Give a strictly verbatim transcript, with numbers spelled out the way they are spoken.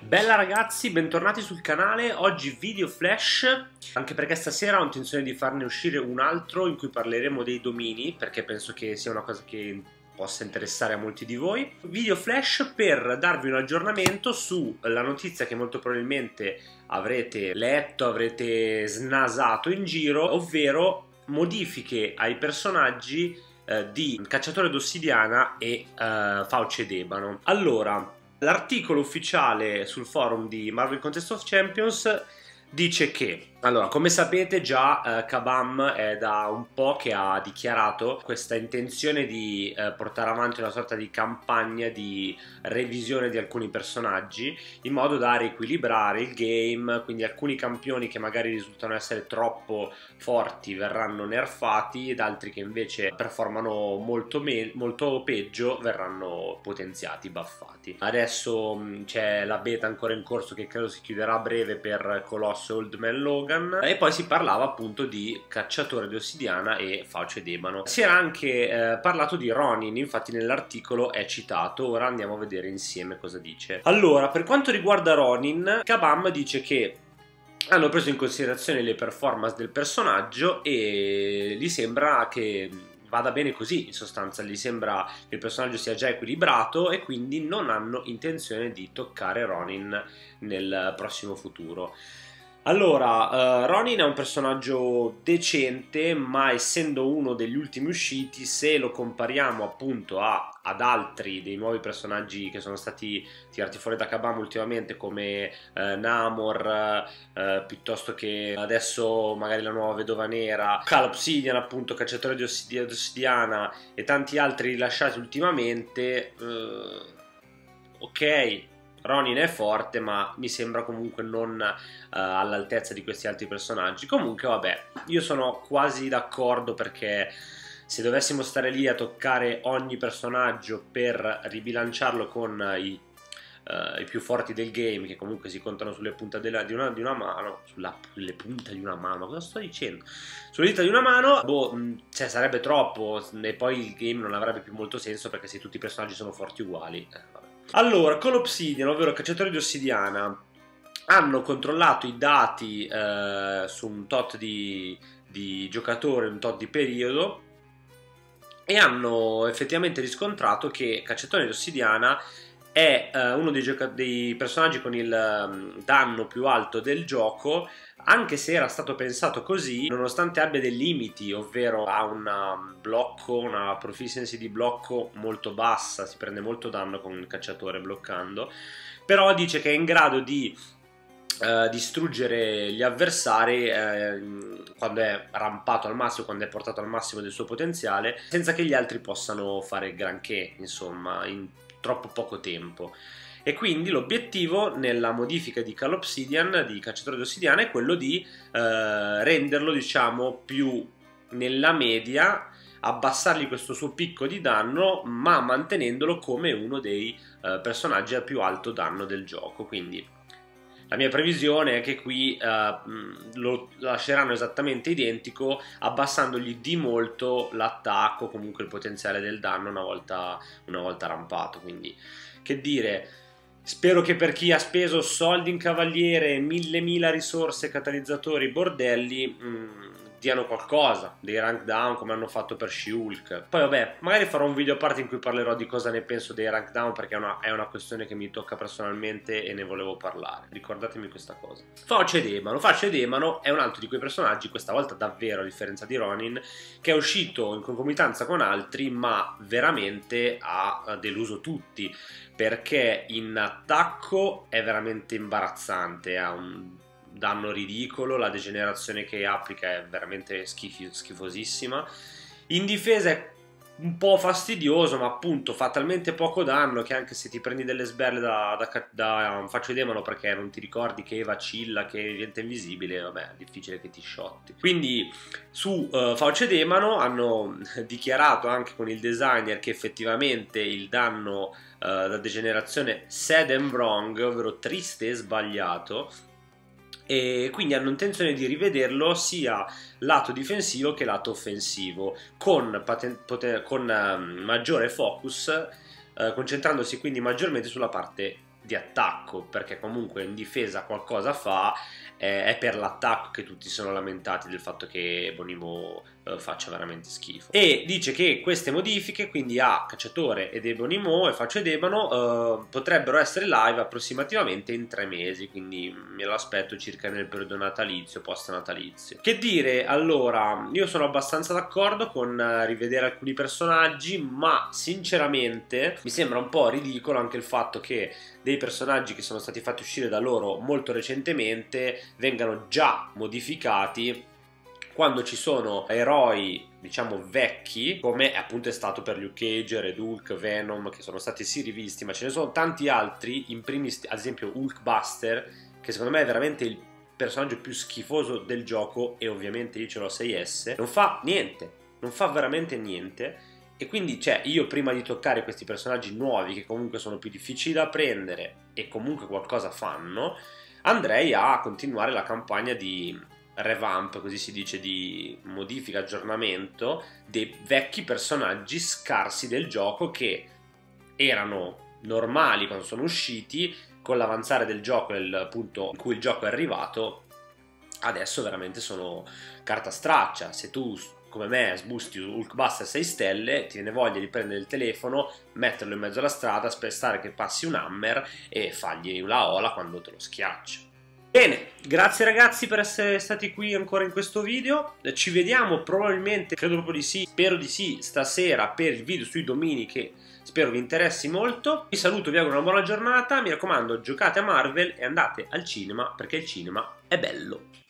Bella ragazzi, bentornati sul canale. Oggi video flash, anche perché stasera ho intenzione di farne uscire un altro in cui parleremo dei domini, perché penso che sia una cosa che possa interessare a molti di voi. Video flash per darvi un aggiornamento sulla notizia che molto probabilmente avrete letto, avrete snasato in giro, ovvero modifiche ai personaggi eh, di Cacciatore d'Ossidiana e eh, Fauce d'Ebano. Allora, l'articolo ufficiale sul forum di Marvel Contest of Champions dice che, allora, come sapete già eh, Kabam è da un po' che ha dichiarato questa intenzione di eh, portare avanti una sorta di campagna di revisione di alcuni personaggi in modo da riequilibrare il game, quindi alcuni campioni che magari risultano essere troppo forti verranno nerfati ed altri che invece performano molto, molto peggio verranno potenziati, buffati. Adesso c'è la beta ancora in corso che credo si chiuderà a breve per Colosso e Old Man Logan, e poi si parlava appunto di Cacciatore di Ossidiana e Fauce d'Ebano. Si era anche eh, parlato di Ronin, infatti nell'articolo è citato. Ora andiamo a vedere insieme cosa dice. Allora, per quanto riguarda Ronin, Kabam dice che hanno preso in considerazione le performance del personaggio e gli sembra che vada bene così, in sostanza gli sembra che il personaggio sia già equilibrato e quindi non hanno intenzione di toccare Ronin nel prossimo futuro. Allora, uh, Ronin è un personaggio decente, ma essendo uno degli ultimi usciti, se lo compariamo appunto a, ad altri dei nuovi personaggi che sono stati tirati fuori da Kabam ultimamente, come uh, Namor, uh, piuttosto che adesso magari la nuova Vedova Nera, Call Obsidian appunto, Cacciatore di Ossidiana e tanti altri rilasciati ultimamente, uh, ok, Ronin è forte, ma mi sembra comunque non uh, all'altezza di questi altri personaggi. Comunque vabbè, io sono quasi d'accordo, perché se dovessimo stare lì a toccare ogni personaggio per ribilanciarlo con i, uh, i più forti del game, che comunque si contano sulle punte della, di, una, di una mano, sulle punte di una mano, cosa sto dicendo? Sulle dita di una mano, boh, cioè sarebbe troppo, e poi il game non avrebbe più molto senso, perché se tutti i personaggi sono forti uguali, eh, vabbè. Allora, con Obsidian, ovvero Cacciatori di Ossidiana, hanno controllato i dati eh, su un tot di, di giocatori, un tot di periodo, e hanno effettivamente riscontrato che Cacciatore di Ossidiana è eh, uno dei, dei personaggi con il um, danno più alto del gioco, anche se era stato pensato così, nonostante abbia dei limiti, ovvero ha un blocco, una proficiency di blocco molto bassa, si prende molto danno con il cacciatore bloccando, però dice che è in grado di Uh, distruggere gli avversari uh, quando è rampato al massimo, quando è portato al massimo del suo potenziale, senza che gli altri possano fare granché, insomma, in troppo poco tempo. E quindi l'obiettivo nella modifica di Call Obsidian, di Cacciatore d'Ossidiana, è quello di uh, renderlo, diciamo, più nella media, abbassargli questo suo picco di danno, ma mantenendolo come uno dei uh, personaggi a più alto danno del gioco. Quindi la mia previsione è che qui uh, lo lasceranno esattamente identico, abbassandogli di molto l'attacco, comunque il potenziale del danno una volta, una volta rampato. Quindi, che dire, spero che per chi ha speso soldi in cavaliere, mille mila risorse, catalizzatori, bordelli, mh, diano qualcosa, dei rank down come hanno fatto per She-Hulk. Poi vabbè, magari farò un video a parte in cui parlerò di cosa ne penso dei rank down, perché è una, è una questione che mi tocca personalmente e ne volevo parlare. Ricordatemi questa cosa. Fauce d'Ebano. Fauce d'Ebano è un altro di quei personaggi, questa volta davvero a differenza di Ronin, che è uscito in concomitanza con altri, ma veramente ha deluso tutti, perché in attacco è veramente imbarazzante, ha un danno ridicolo, la degenerazione che applica è veramente schif schifosissima. In difesa è un po' fastidioso, ma appunto fa talmente poco danno che anche se ti prendi delle sberle da, da, da Fauce d'Ebano, perché non ti ricordi che vacilla, che diventa invisibile, vabbè, è difficile che ti shotti. Quindi su uh, Fauce d'Ebano hanno dichiarato anche con il designer che effettivamente il danno uh, da degenerazione sad and wrong, ovvero triste e sbagliato, e quindi hanno intenzione di rivederlo sia lato difensivo che lato offensivo, con, con uh, maggiore focus, uh, concentrandosi quindi maggiormente sulla parte di attacco, perché comunque in difesa qualcosa fa, eh, è per l'attacco che tutti sono lamentati del fatto che Ebonimo eh, faccia veramente schifo. E dice che queste modifiche, quindi a Cacciatore ed Ebonimo e Faccio ed Ebano, eh, potrebbero essere live approssimativamente in tre mesi, quindi me lo aspetto circa nel periodo natalizio, post natalizio. Che dire, allora, io sono abbastanza d'accordo con eh, rivedere alcuni personaggi, ma sinceramente mi sembra un po' ridicolo anche il fatto che dei personaggi che sono stati fatti uscire da loro molto recentemente vengano già modificati quando ci sono eroi, diciamo, vecchi, come appunto è stato per Luke Cage, Red Hulk, Venom, che sono stati sì rivisti, ma ce ne sono tanti altri, in primis ad esempio Hulkbuster, che secondo me è veramente il personaggio più schifoso del gioco, e ovviamente io ce l'ho sei S, non fa niente, non fa veramente niente. E quindi, cioè, io prima di toccare questi personaggi nuovi, che comunque sono più difficili da prendere e comunque qualcosa fanno, andrei a continuare la campagna di revamp, così si dice, di modifica, aggiornamento dei vecchi personaggi scarsi del gioco, che erano normali quando sono usciti, con l'avanzare del gioco e il punto in cui il gioco è arrivato, adesso veramente sono carta straccia. Se tu come me sbusti Hulkbuster sei stelle, ti viene voglia di prendere il telefono, metterlo in mezzo alla strada, aspettare che passi un hammer e fargli la ola quando te lo schiaccia. Bene, grazie ragazzi per essere stati qui ancora in questo video, ci vediamo probabilmente, credo proprio di sì, spero di sì, stasera per il video sui domini, che spero vi interessi molto. Vi saluto, vi auguro una buona giornata, mi raccomando, giocate a Marvel e andate al cinema, perché il cinema è bello.